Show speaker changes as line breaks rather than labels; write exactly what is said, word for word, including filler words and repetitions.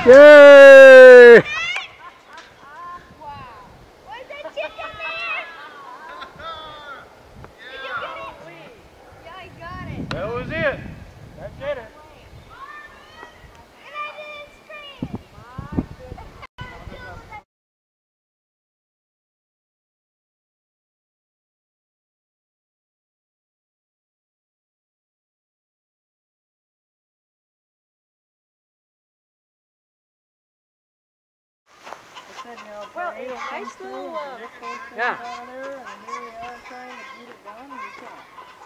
Yay!
That was it. That did it.
Well, it's nice little, uh,
Yeah.
down there, and here we are trying to get it done, and we can't.